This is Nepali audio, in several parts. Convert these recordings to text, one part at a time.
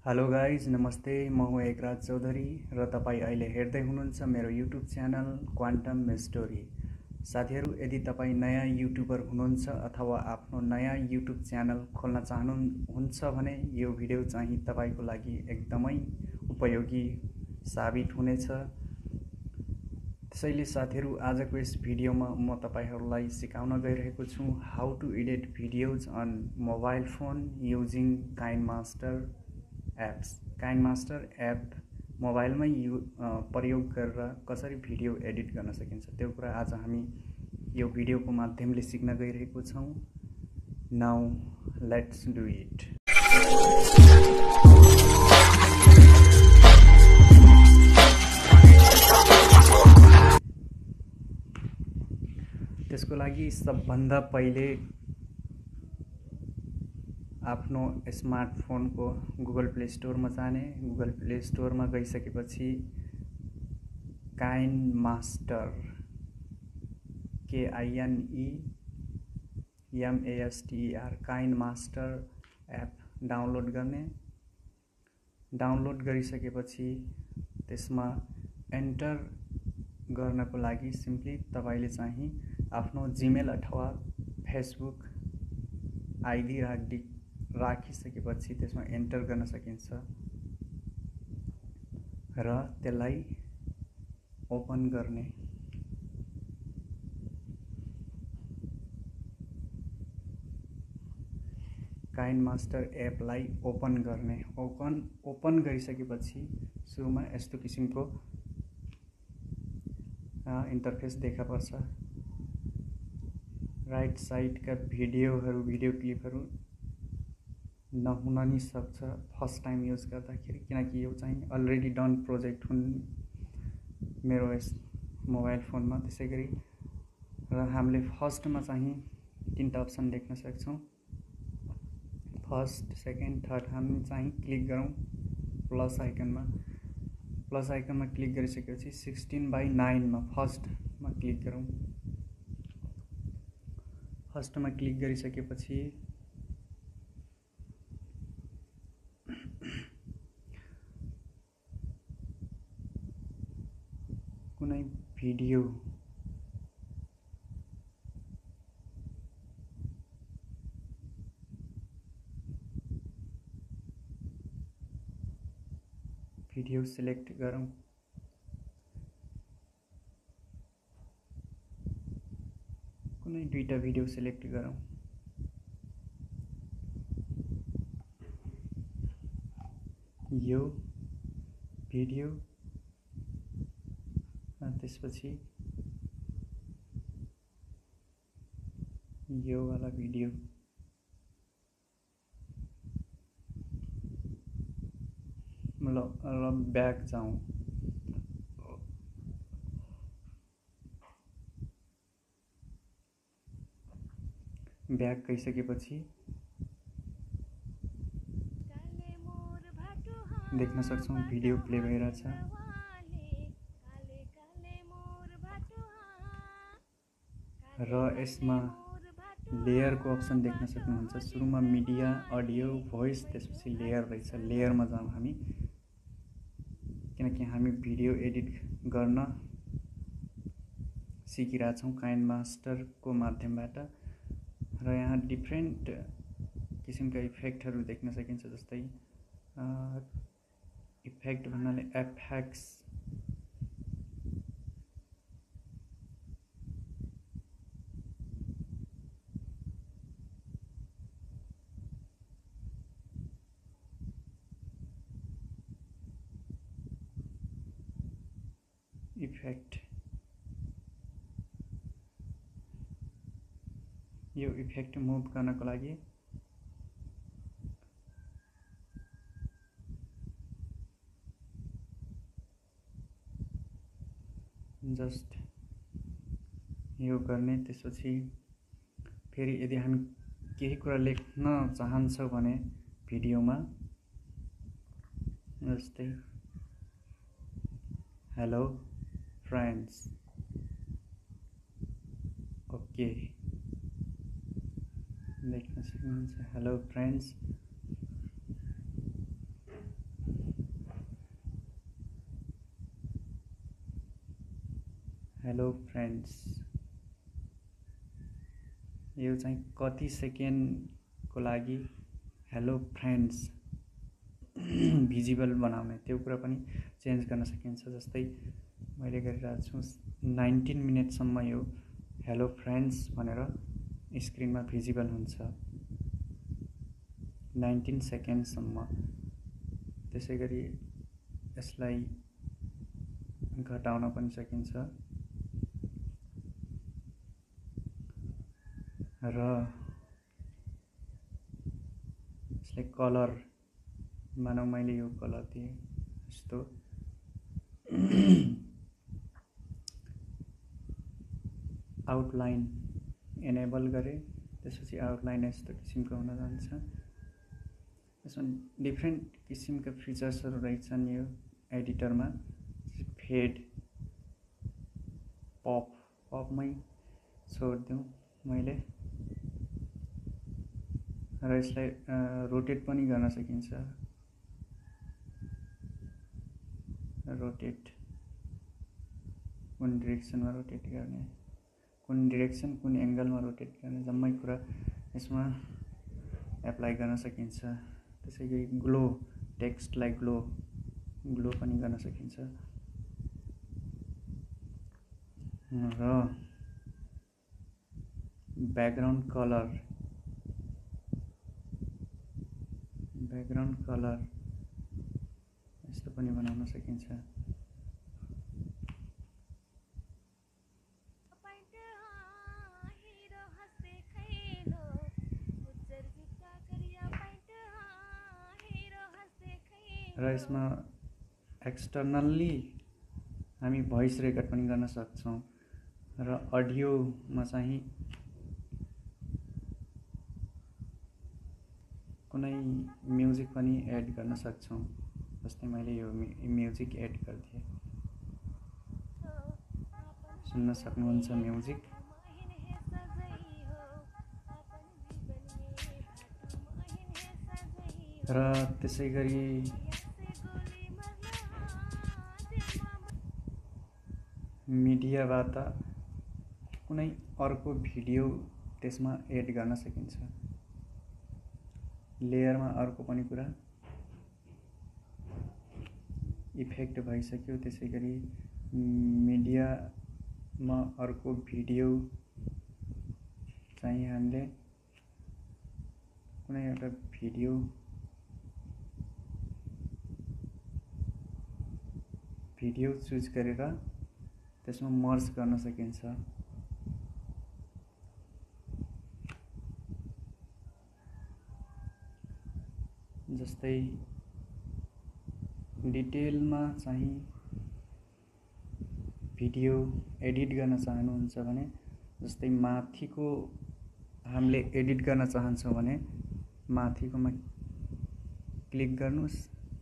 हेलो गाइज नमस्ते। म हुँ एकराज चौधरी र तपाईँ अहिले हेर्दै हुनुहुन्छ मेरो युट्युब च्यानल क्वान्टम स्टोरी। साथीहरू, यदि तपाईँ नयाँ युट्युबर हुनुहुन्छ अथवा आफ्नो नयाँ युट्युब च्यानल खोल्न चाहनुहुन्छ भने यो भिडियो चाहिँ तपाईको लागि एकदमै उपयोगी साबित हुनेछ। त्यसैले साथीहरू, आजको यस भिडियोमा म तपाईहरूलाई सिकाउन गइरहेको छु how to edit videos on mobile phone using KineMaster apps. KineMaster app मोबाइलमै प्रयोग गरेर कसरी भिडियो एडिट गर्न सकिन्छ त्यो कुरा आज हामी यो भिडियोको माध्यमले सिक्न गइरहेको छौँ। Now let's do it. त्यसको लागि सबभन्दा पहिले आफ्नो स्मार्टफोनको गुगल प्ले स्टोरमा जाने। गुगल प्ले स्टोरमा गइसकेपछि KineMaster KINEMASTER KineMaster app download गर्ने। डाउनलोड गरिसकेपछि त्यसमा एन्टर गर्नको लागि सिम्पली तपाईले चाहिँ आफ्नो जीमेल अथवा फेसबुक आइडी राखिसकेपछि त्यसमा एन्टर गर्न सकिन्छ र त्यसलाई ओपन गर्ने। काइनमास्टर एपलाई ओपन गर्ने। ओपन गरिसकेपछि सुरुमा यस्तो किसिमको इन्टरफेस देखा पर्छ। राइट साइडका भिडियो क्लिपहरू नहुन नि सक्छ फर्स्ट टाइम युज गर्दाखेरि, किनकि यो चाहिँ अलरेडी डन प्रोजेक्ट हुन् मेरो यस मोबाइल फोनमा। त्यसैगरी र हामीले फर्स्टमा चाहिँ तीनटा अप्सन देख्न सक्छौँ, फर्स्ट, सेकेन्ड, थर्ड। हामी चाहिँ क्लिक गरौँ प्लस आइकनमा क्लिक गरिसकेपछि 16:9 मा फर्स्टमा क्लिक गरौँ। फर्स्टमा क्लिक गरिसकेपछि कुनै भिडियो सिलेक्ट गरौँ। कुनै दुईटा भिडियो सिलेक्ट गरौँ। यो भिडियो त्यसपछि यो वाला भिडियो। मतलब ब्याक जाउँ। ब्याक गइसकेपछि देख्न सक्छौँ भिडियो प्ले भइरहेछ र यसमा लेयरको अप्सन देख्न सक्नुहुन्छ। सुरुमा मिडिया, अडियो, भोइस, त्यसपछि लेयर रहेछ। लेयरमा जाउँ हामी, किनकि हामी भिडियो एडिट गर्न सिकिरहेछौँ काइनमास्टरको माध्यमबाट। र यहाँ डिफ्रेन्ट किसिमका इफेक्टहरू देख्न सकिन्छ, जस्तै इफेक्ट भन्नाले एफएक्स, यो इफेक्ट मुभ गर्नको लागि जस्ट यो गर्ने। त्यसपछि फेरि यदि हामी केही कुरा लेख्न चाहन्छौँ भने भिडियोमा जस्तै हेलो फ्रेन्ड्स, ओके देख्न सक्नुहुन्छ हेलो फ्रेन्ड्स। हेलो फ्रेन्ड्स, यो चाहिँ कति सेकेन्डको लागि हेलो फ्रेन्ड्स भिजिबल बनाउने त्यो कुरा पनि चेन्ज गर्न सकिन्छ। जस्तै मैले गरिरहेको छु 19 मिनेटसम्म यो हेलो फ्रेन्ड्स भनेर स्क्रिनमा भिजिबल हुन्छ, 19 सेकेन्डसम्म। त्यसै गरी यसलाई घटाउन पनि सकिन्छ र यसले कलर, मानौ मैले यो कलर दिएँ यस्तो आउटलाइन एनेबल गरेँ, त्यसपछि आउटलाइन यस्तो किसिमको हुन जान्छ। यसमा डिफ्रेन्ट किसिमका फिचर्सहरू रहेछन् यो एडिटरमा। फेड, पपमै छोडिदिउँ मैले, र यसलाई रोटेट पनि गर्न सकिन्छ। रोटेट, कुन डिरेक्सनमा रोटेट गर्ने, कुन डिरेक्सन कुन एङ्गलमा रोटेट गर्ने, जम्मै कुरा यसमा एप्लाई गर्न सकिन्छ। त्यसै गरी ग्लो, टेक्स्टलाई ग्लो पनि गर्न सकिन्छ। र ब्याकग्राउन्ड कलर यस्तो पनि बनाउन सकिन्छ। र यसमा एक्सटर्नल्ली हामी भोइस रेकर्ड पनि गर्न सक्छौँ र अडियोमा चाहिँ कुनै म्युजिक पनि एड गर्न सक्छौँ। जस्तै मैले यो म्युजिक एड गरिदिएँ, सुन्न सक्नुहुन्छ म्युजिक। र त्यसै गरी मिडियाबाट कुनै अर्को भिडियो त्यसमा एड गर्न सकिन्छ। लेयरमा अर्को पनि कुरा इफेक्ट भइसक्यो। त्यसै गरी मिडियामा अर्को भिडियो चाहिँ हामीले कुनै एउटा भिडियो चुज गरेर त्यसमा मर्ज गर्न सकिन्छ। जस्तै डिटेलमा चाहिँ भिडियो एडिट गर्न चाहनुहुन्छ भने, जस्तै माथिको हामीले एडिट गर्न चाहन्छौँ भने माथिकोमा क्लिक गर्नुस्,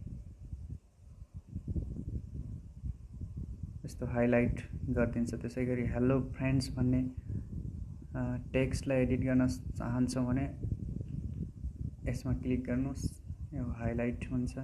यस्तो हाइलाइट गरिदिन्छ। त्यसै गरी हेलो फ्रेन्ड्स भन्ने टेक्स्टलाई एडिट गर्न चाहन्छौँ भने यसमा क्लिक गर्नुस्, यो हाइलाइट हुन्छ।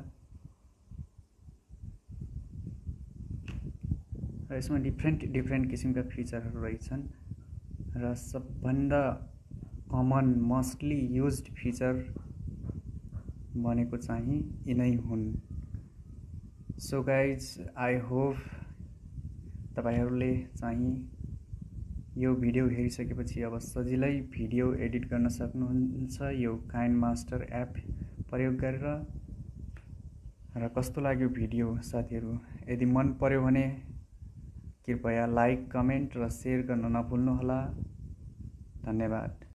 र यसमा डिफ्रेन्ट किसिमका फिचरहरू रहेछन् र सबभन्दा कमन मोस्टली युज्ड फिचर भनेको चाहिँ यिनै हुन्। सो गाइज, आई होप तपाईहरूले चाहिँ यो भिडियो हेरिसकेपछि अब सजिलै भिडियो एडिट गर्न सक्नुहुन्छ यो काइनमास्टर एप प्रयोग गरेर। र कस्तो लाग्यो भिडियो साथीहरू? यदि मन पर्यो भने कृपया लाइक, कमेन्ट र सेयर गर्न नभुल्नुहोला। धन्यवाद।